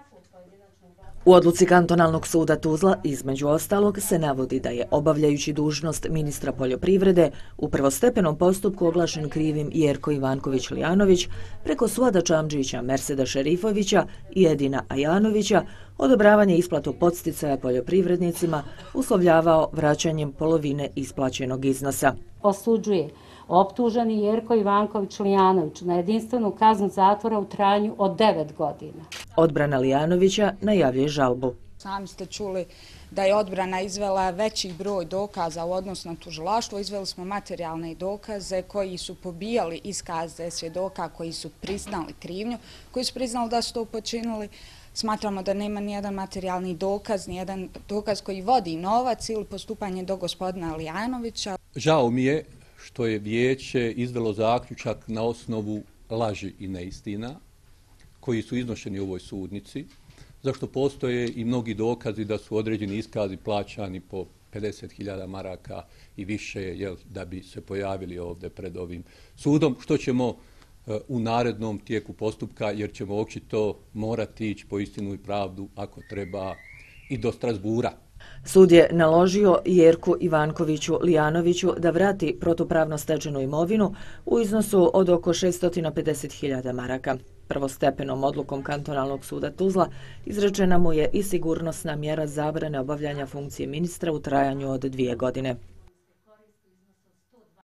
U odluci kantonalnog suda Tuzla, između ostalog, se navodi da je obavljajući dužnost ministra poljoprivrede u prvostepenom postupku oglašen krivim Jerko Ivanković-Lijanović preko Suada Čamdžića, Merseda Šerifovića i Edina Ajanovića odobravanje isplatu podsticaja poljoprivrednicima uslovljavao vraćanjem polovine isplaćenog iznosa. Osuđuje optuženi Jerko Ivanković-Lijanović na jedinstvenu kaznu zatvora u trajanju od 9 godina. Odbrana Lijanovića najavljuje žalbu. Sami ste čuli da je odbrana izvela veći broj dokaza u odnosu na tužilaštvo. Izveli smo materijalne dokaze koji su pobijali iskaze svjedoka koji su priznali krivnju, koji su priznali da su to počinili. Smatramo da nema nijedan materijalni dokaz, nijedan dokaz koji vodi novac ili postupanje do gospodina Lijanovića. Žao mi je što je vijeće izvelo zaključak na osnovu laži i neistina koji su iznošeni u ovoj sudnici, zašto postoje i mnogi dokazi da su određeni iskazi plaćani po 50.000 maraka i više da bi se pojavili ovdje pred ovim sudom, što ćemo u narednom tijeku postupka, jer ćemo očito morati ići po istinu i pravdu ako treba i do Strasbura. Sud je naložio Jerku Ivankoviću Lijanoviću da vrati protupravno stečenu imovinu u iznosu od oko 650.000 maraka. Prvostepenom odlukom kantonalnog suda Tuzla izrečena mu je i sigurnosna mjera zabrane obavljanja funkcije ministra u trajanju od 2 godine.